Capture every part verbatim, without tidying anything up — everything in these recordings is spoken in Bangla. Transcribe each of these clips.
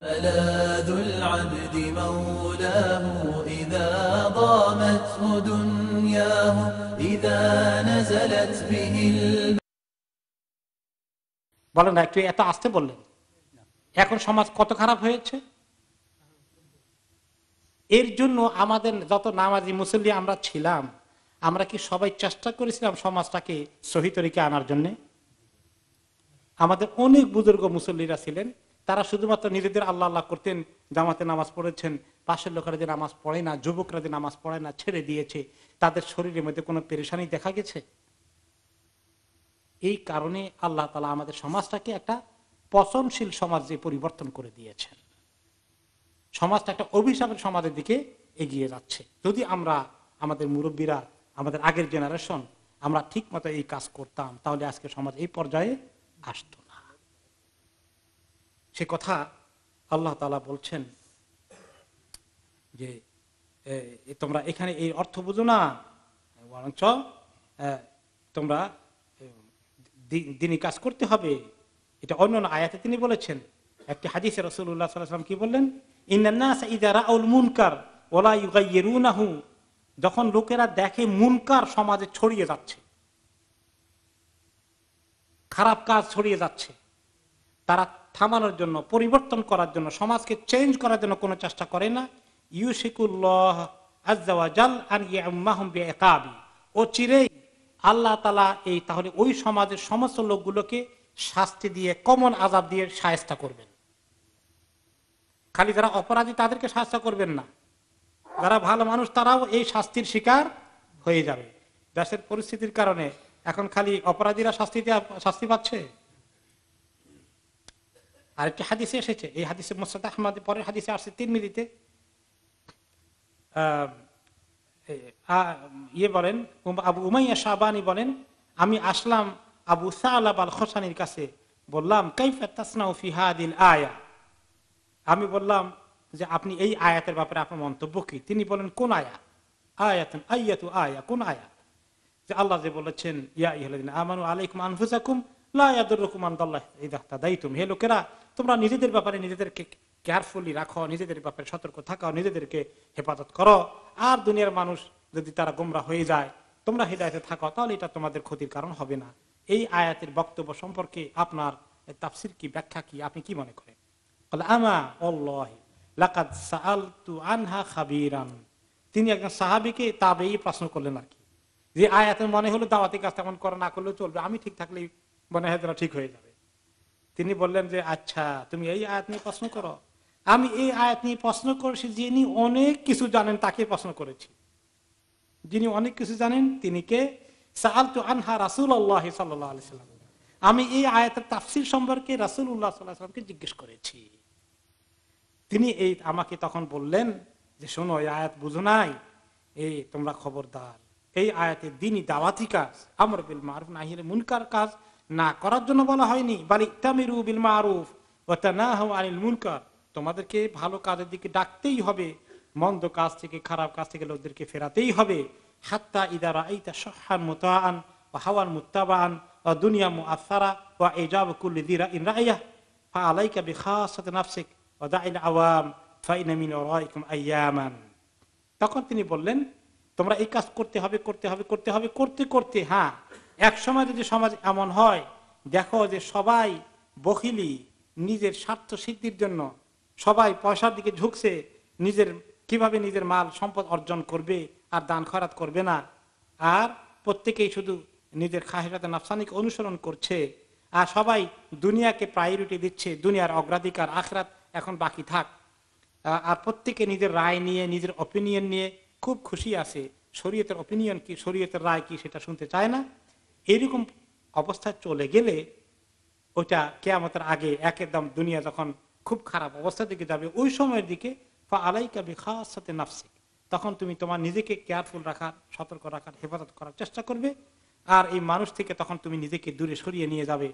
ملاذ العبد مولاه إذا ضامته دنياه إذا نزلت به বলেন না, একটু এত আসতে বললেন। এখন সমাজ কত খারাপ হয়েছে। এর জন্য আমাদের যত নামাজি মুসল্লি আমরা ছিলাম, আমরা কি সবাই চেষ্টা করেছিলাম সমাজটাকে সহি তরিকে আনার জন্য? আমাদের অনেক বুজুর্গ মুসল্লিরা ছিলেন, তারা শুধুমাত্র নিজেদের আল্লাহ আল্লাহ করতেন, জামাতে নামাজ পড়েছেন, পাশের লোকেরা যে নামাজ পড়ে না, যুবকরা যে নামাজ পড়ে না ছেড়ে দিয়েছে, তাদের শরীরের মধ্যে কোনো পেরেশানি দেখা গেছে? এই কারণে আল্লাহ তাআলা আমাদের সমাজটাকে একটা পচনশীল সমাজে পরিবর্তন করে দিয়েছেন। সমাজটা একটা অভিশাপের সমাজের দিকে এগিয়ে যাচ্ছে। যদি আমরা, আমাদের মুরব্বীরা, আমাদের আগের জেনারেশন, আমরা ঠিক মতো এই কাজ করতাম, তাহলে আজকে সমাজ এই পর্যায়ে আসতো না। সে কথা আল্লাহ তাআলা বলছেন যে তোমরা এখানে এই অর্থ বুঝো না, বরঞ্চ তোমরা দিনই কাজ করতে হবে। এটা অন্য আয়াতে তিনি বলেছেন। একটি হাদিসে রাসূলুল্লাহ সাল্লাল্লাহু আলাইহি ওয়াসাল্লাম কি বললেন? ইন্নান নাস ইযা রাআউল মুনকার ওয়ালা ইউগাইয়িরুনাহু, যখন লোকেরা দেখে মুনকার সমাজে ছড়িয়ে যাচ্ছে, খারাপ কাজ ছড়িয়ে যাচ্ছে, তারা থামানোর জন্য, পরিবর্তন করার জন্য, সমাজকে চেঞ্জ করার জন্য কোনো চেষ্টা করে না। ইউশিকুল্লাহ আযজা ওয়া জাল আন ইয়াউম্মাহুম বিইকাবি, ও চিরেই আল্লাহ তাআলা এই তাহলে ওই সমাজের সমস্ত লোকগুলোকে শাস্তি দিয়ে, কমন আযাব দিয়ে শায়েস্তা করবেন। খালি যারা অপরাধী তাদেরকে শাস্তি করবেন না, যারা ভালো মানুষ তারাও এই শাস্তির শিকার হয়ে যাবে। দেশের পরিস্থিতির কারণে এখন খালি অপরাধীরা শাস্তি শাস্তি পাচ্ছে। আরেকটি হাদিসে এসেছে, এই হাদিসে মুসনাদ আহমদ, পরের হাদিসে আসছে তিরমিজিতে, ইয়ে বলেন, আবু উমাইয়া শাবানি বলেন, আমি আসলাম আবু সালাব আল খোসানির কাছে, বললাম কাইফা তাসনাউ ফি হাদিল আয়া, আমি বললাম যে আপনি এই আয়াতের ব্যাপারে আপনার মন্তব্য কি? তিনি বলেন কোন আয়াত? আয়াতুন আয়াতু আয়া, কোন আয়াত? যে আল্লাহ যে বলেছেন ইয়া আইয়ুহাল্লাযিনা আমানু আলাইকুম আনফুসাকুম লা ইয়াদুররুকুম মান দাল্লা ইযা ইহতাদাইতুম, হে লোকেরা তোমরা নিজেদের ব্যাপারে নিজেদেরকে কেয়ারফুলি রাখো, নিজেদের ব্যাপারে সতর্ক থাকো, নিজেদেরকে হেফাজত করো, আর দুনিয়ার মানুষ যদি তারা গোমরা হয়ে যায়, তোমরা হিদায়াতে থাকো, তাহলে এটা তোমাদের ক্ষতির কারণ হবে না। এই আয়াতের বক্তব্য সম্পর্কে আপনার তাফসীর কি, ব্যাখ্যা কি, আপনি কি মনে করেন? আমা আল্লাহি লাকাদ সাআলতু আনহা খাবীরান, তিনি একজন সাহাবীকে তাবেঈ প্রশ্ন করলেন আর কি, যে আয়াতের মনে হলো দাওয়াতি কাজ তেমন করা না করলেও চলবে, আমি ঠিক থাকলেই মনে হয় ঠিক হয়ে যাবে। তিনি বললেন যে আচ্ছা তুমি এই আয়াত নিয়ে প্রশ্ন করো। আমি এই আয়াত নিয়ে প্রশ্ন করেছি, যিনি অনেক কিছু জানেন তাকে প্রশ্ন করেছি। যিনি অনেক কিছু জানেন তিনি কে? সাআলতু আনহা রাসূলুল্লাহ সাল্লাল্লাহু আলাইহি ওয়াসাল্লাম, আমি এই আয়াতের তাফসীর সম্পর্কে রাসূলুল্লাহ সাল্লাল্লাহু আলাইহি ওয়াসাল্লামকে জিজ্ঞেস করেছি। তিনি এই আমাকে তখন বললেন যে শোনো, এই আয়াত বুঝো নাই, এই তোমরা খবরদার, এই আয়াতে দ্বীনি দাওয়াতি কাজ, আমর বিল মারুফ নাহি আনিল মুনকার কাজ না করার জন্য বলা হয়নি, বাল ইতামিরু বিল মারুফ ওয়া তানাহু আনিল মুনকার, তোমাদেরকে ভালো কাজের দিকে ডাকতেই হবে, মন্দ কাজ থেকে, খারাপ কাজ থেকে লোকদেরকে ফেরাতেই হবে। হাত্তা ইযা রাআইতা শাহহান মুতাআন ওয়া হাওয়ান মুত্তাবাআন ওয়া দুনিয়া মুআসসারা ওয়া ইজাব কুল্লি যিরা ইন রা'ইয়া ফা আলাইকা বিখাসাতি নাফসিক ওয়া দা'ইল আওয়াম ফা ইন্না মিন ওয়ারাইকুম আইয়ামান। তখন তিনি বললেন তোমরা এই কাজ করতে হবে, করতে হবে, করতে হবে, করতে করতে, হ্যাঁ এক সময় যদি সমাজ এমন হয়, দেখো যে সবাই বখিলি, নিজের স্বার্থ সিদ্ধির জন্য সবাই পয়সার দিকে ঝুঁকছে, নিজের কিভাবে নিজের মাল সম্পদ অর্জন করবে আর দান খয়রাত করবে না, আর প্রত্যেকেই শুধু নিজের খাহিরাতে নাফসানিকে অনুসরণ করছে, আর সবাই দুনিয়াকে প্রায়োরিটি দিচ্ছে, দুনিয়ার অগ্রাধিকার, আখিরাত এখন বাকি থাক, আর প্রত্যেকে নিজের রায় নিয়ে, নিজের অপিনিয়ন নিয়ে খুব খুশি আছে, শরীয়তের অপিনিয়ন কি, শরীয়তের রায় কি সেটা শুনতে চায় না। এইরকম অবস্থায় চলে গেলে ওইটা কিয়ামতের আগে একদম দুনিয়া যখন খুব খারাপ অবস্থার দিকে যাবে, ওই সময়ের দিকে ফা আলাইকা বিখাসাতি নাফসিক, তখন তুমি তোমার নিজেকে কেয়ারফুল রাখার, সতর্ক রাখার, হেফাজত করার চেষ্টা করবে, আর এই মানুষ থেকে তখন তুমি নিজেকে দূরে সরিয়ে নিয়ে যাবে।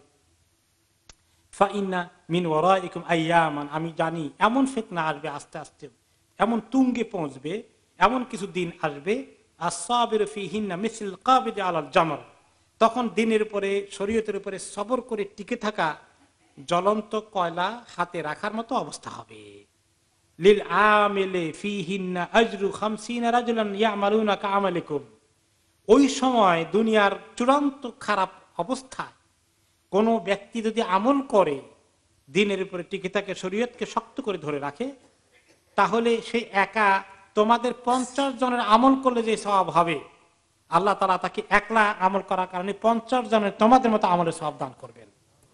ফা ইন্না মিন ওয়ারাইকুম আইয়ামান, আমি জানি এমন ফিতনা আসবে, আস্তে আস্তে এমন তুঙ্গে পৌঁছবে, এমন কিছু দিন আসবে, আস-সাবিরু ফীহিন্না মিসল কাবিদ আলাল জামর, তখন দিনের উপরে, শরীয়তের উপরে সবর করে টিকে থাকা জ্বলন্ত কয়লা হাতে রাখার মতো অবস্থা হবে। লিল আমিলে ফিহিন্না আজরু খামসিনা রাজুলান ইয়ামালুনা কামালিকুম। ওই সময় দুনিয়ার চূড়ান্ত খারাপ অবস্থায় কোন ব্যক্তি যদি আমল করে, দিনের উপরে টিকে থাকে, শরীয়তকে শক্ত করে ধরে রাখে, তাহলে সে একা তোমাদের পঞ্চাশ জনের আমল করলে যে সওয়াব হবে, আল্লাহ তাআলা তাকে একলা আমল করার কারণে পঞ্চাশ জনের তোমাদের মতো আমলের সওয়াব দান করবেন।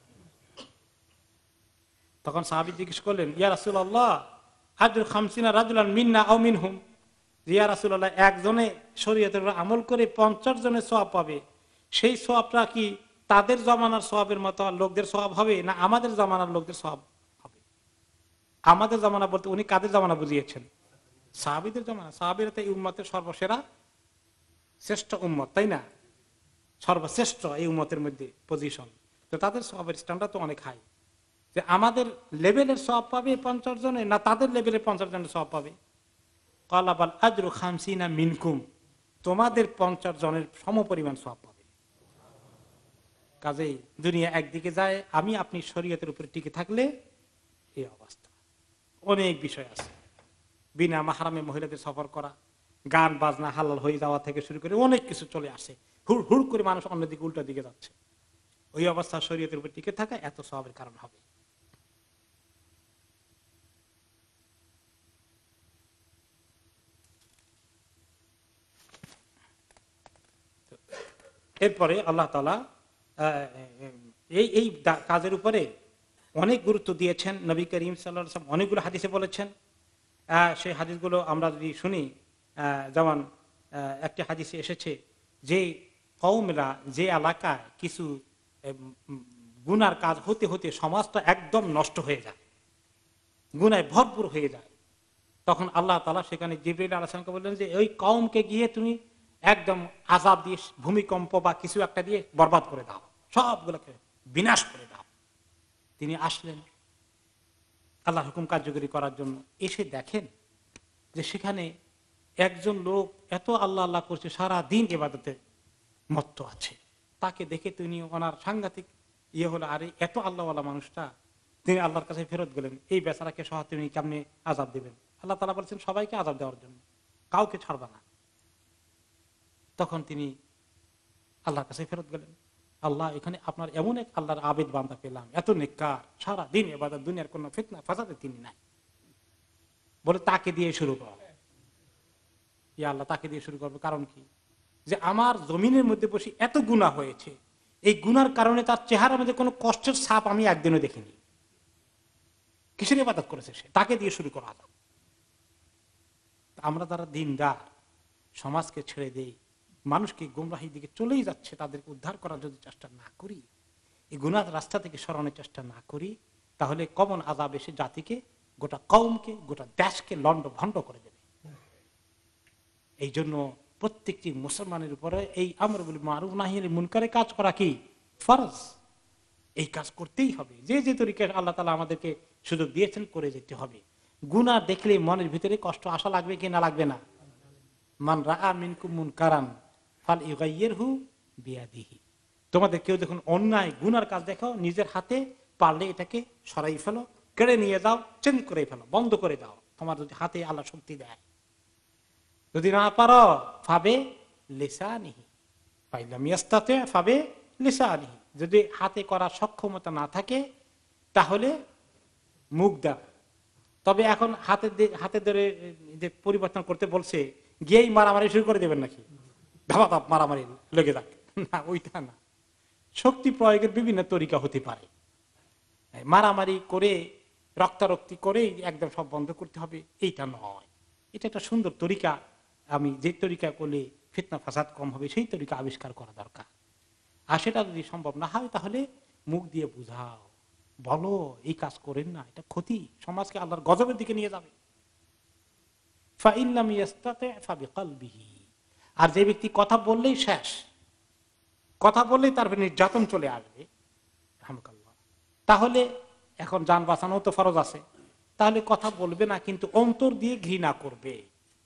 তখন সাহাবী জিজ্ঞেস করলেন, ইয়া রাসূলুল্লাহ আজরু খামসিনা রাজুলান মিন্না আও মিনহুম, ইয়া রাসূলুল্লাহ একজনে শরীয়তের আমল করে পঞ্চাশ জনের সওয়াব পাবে, সেই সওয়াবটা কি তাদের জমানার সওয়াবের মতো লোকদের সওয়াব হবে, না আমাদের জমানার লোকদের সওয়াব হবে? আমাদের জমানা বলতে উনি কাদের জমানা বুঝিয়েছেন? সাহাবীদের জমানা। সাহাবীরা তো এই উম্মতের সর্বসেরা শ্রেষ্ঠ উম্মত, তাই না? সর্বশ্রেষ্ঠ এই উম্মতের মধ্যে পজিশন, তো তাদের সওয়াবের স্ট্যান্ডার্ড তো অনেক হাই। যে আমাদের লেভেলের সওয়াব পাবে পঞ্চাশ জনে, না তাদের লেভেলের পঞ্চাশ জনের সওয়াব পাবে? ক্বালা বাল আজরু খামসিনা মিনকুম, তোমাদের পঞ্চাশ জনের সমপরিমাণ সওয়াব পাবে। কাজেই দুনিয়া একদিকে যায়, আমি আপনি শরীয়তের উপরে টিকে থাকলে এই অবস্থা। অনেক বিষয় আছে, বিনা মাহরামে মহিলাদের সফর করা, গান বাজনা হালাল হয়ে যাওয়া থেকে শুরু করে অনেক কিছু চলে আসে, হুড় হুড় করে মানুষ অন্যদিকে উল্টা দিকে যাচ্ছে। ওই অবস্থা শরীয়তের উপর টিকে থাকা এত সওয়াবের কারণ হবে। এরপরে আল্লাহ তাআলা এই এই কাজের উপরে অনেক গুরুত্ব দিয়েছেন। নবী করিম সাল্লাল্লাহু আলাইহি ওয়াসাল্লাম অনেকগুলো হাদিসে বলেছেন। সেই হাদিসগুলো আমরা যদি শুনি, যেমন একটি হাদিসে এসেছে যে কওমরা, যে এলাকায় কিছু গুনার কাজ হতে হতে সমাজটা একদম নষ্ট হয়ে যায়, গুনায় ভরপুর হয়ে যায়, তখন আল্লাহ তাআলা সেখানে জিবরীল আলাইহিস সালামকে বললেন যে ওই কওমকে গিয়ে তুমি একদম আযাব দিয়ে, ভূমিকম্প বা কিছু একটা দিয়ে বরবাদ করে দাও, সবগুলোকে বিনাশ করে দাও। তিনি আসলেন আল্লাহর হুকুম কার্যকরী করার জন্য। এসে দেখেন যে সেখানে একজন লোক এত আল্লাহ আল্লাহ করছে, সারা দিন ইবাদতে মত্ত আছে। তাকে দেখে তিনি ওনার সাংঘাতিক ইয়ে হলো, আরে এত আল্লাহওয়ালা মানুষটা, তিনি আল্লাহর কাছে ফেরত গেলেন, এই বেচারাকে সহ তিনি কেমনে আযাব দিবেন? আল্লাহ তাআলা বলছেন সবাইকে আযাব দেওয়ার জন্য, কাউকে ছাড়বা না। তখন তিনি আল্লাহর কাছে ফেরত গেলেন, আল্লাহ এখানে আপনার এমন এক আল্লাহর আবেদ বান্দা পেলাম, এত নেককার, সারা দিন ইবাদত, দুনিয়ার কোনো ফিতনা ফাসাদে তিনি নাই, বলে তাকে দিয়ে শুরু কর। ইয়া আল্লাহ, তাকে দিয়ে শুরু করবো, কারণ কি? যে আমার জমিনের মধ্যে বসে এত গুনাহ হয়েছে, এই গুনার কারণে তার চেহারার মধ্যে কোনো কষ্টের ছাপ আমি একদিনও দেখিনি। কিসের ইবাদত করেছে সে? তাকে দিয়ে শুরু করা যাবে। আমরা যারা দিনদার, সমাজকে ছেড়ে দেই, মানুষকে গুমরাহির দিকে চলেই যাচ্ছে, তাদেরকে উদ্ধার করার যদি চেষ্টা না করি, এই গুনাহ রাস্তা থেকে সরানোর চেষ্টা না করি, তাহলে কমন আযাব এসে জাতিকে, গোটা কওমকে, গোটা দেশকে লন্ড ভন্ড করে দেবে। এই জন্য প্রত্যেকটি মুসলমানের উপরে এই আমর বিল মারুফ নাহি আনিল মুনকারের কাজ করা কি ফরজ। এই কাজ করতেই হবে, যে যে তরিকায় আল্লাহ তাআলা আমাদেরকে সুযোগ দিয়েছেন করে যেতে হবে। গুনাহ দেখলে মনের ভিতরে কষ্ট আসা লাগবে কি না লাগবে না? মান রাআ মিনকুম মুনকারান ফালইগাইয়িরহু বিয়াদিহি, তোমাদের কেউ যখন অন্যায় গুনার কাজ দেখো, নিজের হাতে পারলে এটাকে সরাই ফেলো, কেড়ে নিয়ে যাও, চেঞ্জ করে ফেলো, বন্ধ করে দাও, তোমার যদি হাতে আল্লাহ শক্তি দেয়। যদি না পারো ফাবে লিসানিহি, ফাইলাম ইয়াস্তাতি ফাবে লিসানিহি, যদি হাতে করার সক্ষমতা না থাকে তাহলে মুখ দাও। তবে এখন হাতে হাতে ধরে যে পরিবর্তন করতে বলছে, গিয়েই মারামারি শুরু করে দেবেন নাকি? ধাপা ধাপ মারামারি লেগে যাক না, ওইটা না। শক্তি প্রয়োগের বিভিন্ন তরিকা হতে পারে, মারামারি করে রক্তারক্তি করে একদম সব বন্ধ করতে হবে এইটা নয়। এটা একটা সুন্দর তরিকা, আমি যে তরিকা করলে ফিতনা ফাসাদ কম হবে সেই তরিকা আবিষ্কার করা দরকার। আর সেটা যদি সম্ভব না হয় তাহলে মুখ দিয়ে বুঝাও, বলো এই কাজ করেন না, এটা ক্ষতি, সমাজকে আল্লাহর গজবের দিকে নিয়ে যাবে। ফাইল্লাম ইয়াস্তাতি ফাবিকলবিহি, আর যে ব্যক্তি কথা বললেই শেষ, কথা বললেই তার নির্যাতন চলে আসবে, তাহলে এখন জান বাঁচানো তো ফরজ আছে, তাহলে কথা বলবে না কিন্তু অন্তর দিয়ে ঘৃণা করবে।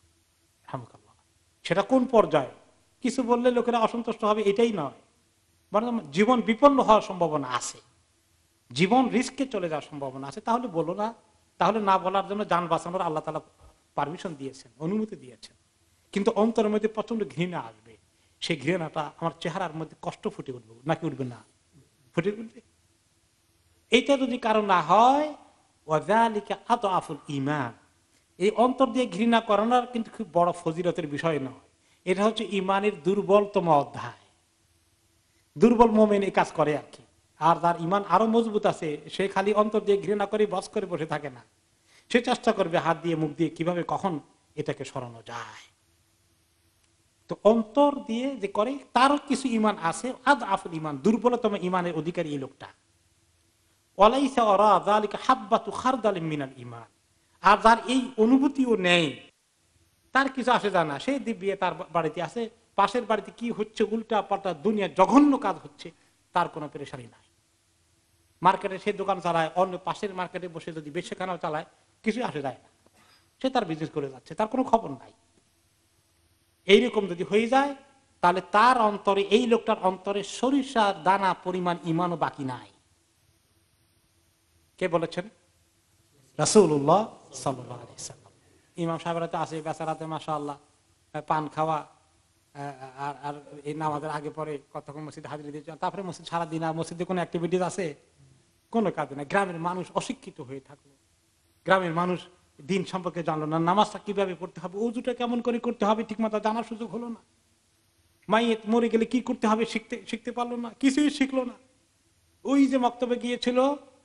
সেটা কোন পর্যায়ে? কিছু বললে লোকেরা অসন্তুষ্ট হবে এটাই নয়, বরং জীবন বিপন্ন হওয়ার সম্ভাবনা আছে। জীবন রিস্কে চলে যাওয়ার সম্ভাবনা আছে, তাহলে বলো না। তাহলে না বলার জন্য যান বাঁচানোর আল্লাহ তাআলা পারমিশন দিয়েছেন, অনুমতি দিয়েছেন। কিন্তু অন্তরের মধ্যে প্রচন্ড ঘৃণা আসবে, সেই ঘৃণাটা আমার চেহারার মধ্যে কষ্ট ফুটে উঠবে নাকি উঠবে না? ফুটে উঠবে। এইটা যদি কারণ না হয়, ওয়াযালিকা আদআফুল ঈমান, এই অন্তর দিয়ে ঘৃণা করানোর কিন্তু খুব বড় ফজিলতের বিষয় নয়। এটা হচ্ছে ইমানের দুর্বলতম অধ্যায়। দুর্বল মুমিন এই কাজ করে আর কি। আর যার ইমান আরো মজবুত আছে, সে খালি অন্তর দিয়ে ঘৃণা করে বস করে বসে থাকে না, সে চেষ্টা করবে হাত দিয়ে মুখ দিয়ে কিভাবে কখন এটাকে সরানো যায়। তো অন্তর দিয়ে যে করে তারও কিছু ইমান আছে, আদ আফুল ইমান, দুর্বলতম ইমানের অধিকারী এই লোকটা। ওয়ালাইসা ওরা যালিকা হাব্বাতু খারদালিন মিনাল ঈমান, আর যার এই অনুভূতিও নেই, তার কিছু আসে যায় না, সে দিব্যে তার বাড়িতে আছে, পাশের বাড়িতে কি হচ্ছে উল্টা পাল্টা দুনিয়া জঘন্য কাজ হচ্ছে, তার কোনো পেরেশানি নাই। মার্কেটে সে দোকান চালায়, অন্য পাশের মার্কেটে বসে যদি বেশিখানাও চালায়, কিছু আসে যায় না, সে তার বিজনেস করে যাচ্ছে, তার কোনো খবর নাই। এইরকম যদি হয়ে যায়, তাহলে তার অন্তরে, এই লোকটার অন্তরে সরিষার দানা পরিমাণ ইমানও বাকি নাই। কে বলেছেন? রাসূলুল্লাহ সাল্লাল্লাহু আলাইহি ওয়াসাল্লাম। ইমাম সাহেবরা তো আছে বেচারাতে মাশাআল্লাহ, পান খাওয়া আর আর এই নামাজের আগে পরে কতক্ষণ মসজিদে হাজিরা দিয়েছে, তারপরে মসজিদ সারাদিন আর মসজিদে কোনো অ্যাক্টিভিটিস আছে? কোনো কাজ না। গ্রামের মানুষ অশিক্ষিত হয়ে থাকলো, গ্রামের মানুষ দিন সম্পর্কে জানলো না, নামাজটা কিভাবে পড়তে হবে, ওযুটা কেমন করে করতে হবে ঠিক মতো জানার সুযোগ হলো না, মাইয়েত মরে গেলে কি করতে হবে শিখতে শিখতে পারলো না, কিছুই শিখলো না। ওই যে মক্তবে গিয়েছিল,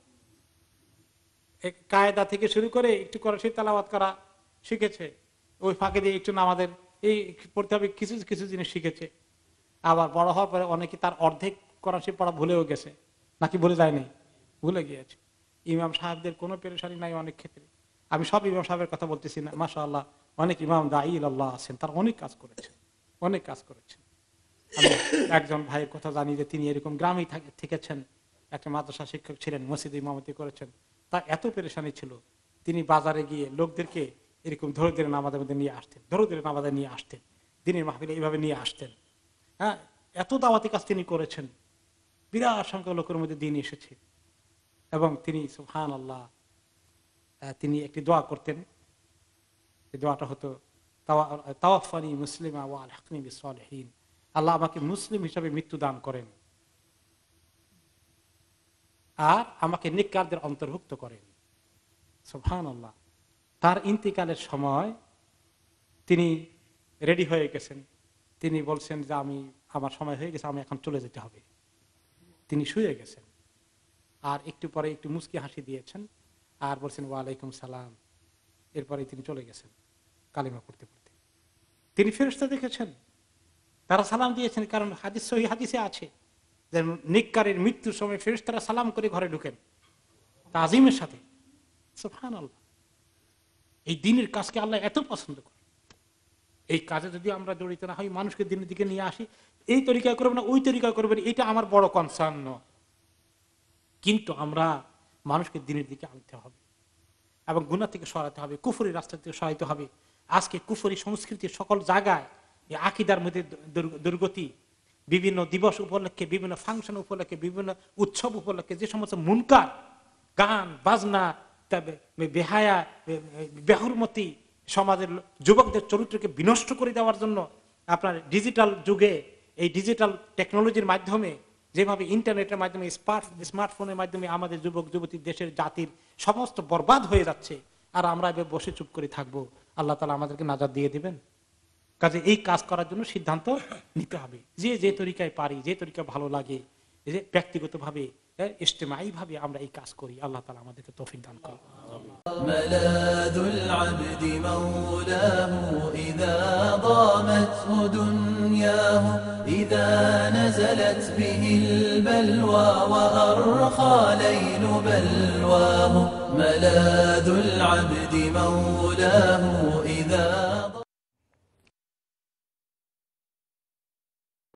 কায়দা থেকে শুরু করে একটু করে সে তেলাওয়াত করা শিখেছে, ওই ফাঁকে দিয়ে একটু নামাজের এই পড়তে হবে কিছু কিছু জিনিস শিখেছে। আবার বড় হওয়ার পরে অনেকে তার অর্ধেক করা সে পড়া ভুলেও গেছে, নাকি ভুলে যায়নি? ভুলে গিয়েছে। ইমাম সাহেবদের কোনো পেরেশানি নাই অনেক ক্ষেত্রে। আমি সব ইমাম সাহেবের কথা বলতেছি না, মাশাআল্লাহ অনেক ইমাম দাঈ ইলাল্লাহ আছেন, তার অনেক কাজ করেছেন, অনেক কাজ করেছেন। আমি একজন ভাইয়ের কথা জানি যে তিনি এরকম গ্রামেই থেকেছেন, একটা মাদ্রাসা শিক্ষক ছিলেন, মসজিদে ইমামতি করেছেন। তা এত পেরেশানি ছিল, তিনি বাজারে গিয়ে লোকদেরকে এরকম ধরে ধরে নামাজের মধ্যে নিয়ে আসতেন, ধরে ধরে নামাজে নিয়ে আসতেন, দিনের মাহফিলে এইভাবে নিয়ে আসতেন। হ্যাঁ, এত দাওয়াতি কাজ তিনি করেছেন, বিরাট সংখ্যক লোকের মধ্যে দিন এসেছে। এবং তিনি সুবহানাল্লাহ, তিনি একটি দোয়া করতেন, এই দোয়াটা হতো তাওয়াফানি মুসলিমা ওয়া আলহিকনি বিসসালিহিন, আল্লাহ আমাকে মুসলিম হিসাবে মৃত্যু দান করেন আর আমাকে নেককারদের অন্তর্ভুক্ত করেন। সুবহানাল্লাহ। তার ইন্তিকালের সময় তিনি রেডি হয়ে গেছেন, তিনি বলছেন যে আমি আমার সময় হয়ে গেছে, আমি এখন চলে যেতে হবে। তিনি শুয়ে গেছেন, আর একটু পরে একটু মুস্কি হাসি দিয়েছেন আর বলছেন ওয়ালাইকুম সালাম, এরপরে তিনি চলে গেছেন কালিমা পড়তে পড়তে। তিনি ফেরেশতা দেখেছেন, তারা সালাম দিয়েছেন, কারণ হাদিস সহিহ হাদিসে আছে যে নেককারের মৃত্যুর সময় ফেরেশতারা সালাম করে ঘরে ঢুকেন তাজিমের সাথে। সুবহানাল্লাহ। এই দিনের কাজকে আল্লাহ এত পছন্দ করে, এই কাজে যদি আমরা জড়িত না হই, মানুষকে দিনের দিকে নিয়ে আসি, এই তরিকায় করবে না ওই তরিকায় করবে না, এটা আমার বড় কনসার্ন নয়, কিন্তু আমরা মানুষকে দিনের দিকে আনতে হবে এবং গুনাহ থেকে সরাতে হবে, কুফরি রাস্তা থেকে সরাইতে হবে। আজকে কুফরি সংস্কৃতির সকল জায়গায় এই আকীদার মধ্যে দুর্গতি, বিভিন্ন দিবস উপলক্ষে, বিভিন্ন ফাংশন উপলক্ষে, বিভিন্ন উৎসব উপলক্ষে যে সমস্ত মুনকার গান বাজনা, বেহায়া বেহুরমতি সমাজের যুবকদের চরিত্রকে বিনষ্ট করে দেওয়ার জন্য আপনার ডিজিটাল যুগে, এই ডিজিটাল টেকনোলজির মাধ্যমে, যেভাবে ইন্টারনেটের মাধ্যমে, স্মার্ট স্মার্টফোনের মাধ্যমে আমাদের যুবক যুবতী দেশের জাতির সমস্ত বরবাদ হয়ে যাচ্ছে, আর আমরা এবার বসে চুপ করে থাকবো? আল্লাহ তাআলা আমাদেরকে নাজাত দিয়ে দিবেন। কাজে এই কাজ করার জন্য সিদ্ধান্ত নিতে হবে, যে যে তরিকায় পারি, যে তরিকা ভালো লাগে, যে ব্যক্তিগত ভাবে ইজতিমাই ভাবে আমরা এই কাজ করি। আল্লাহ তাআলা আমাদেরকে তৌফিক দান করুন। মালাদুল আবদি মাওলাহু ইযা দামাতহু দুনিয়াহু ইযা নাযালাত বিহিল বালওয়া ওয়া আরখা লাইলু বালওয়াহু মালাদুল আবদি মাওলাহু ইযা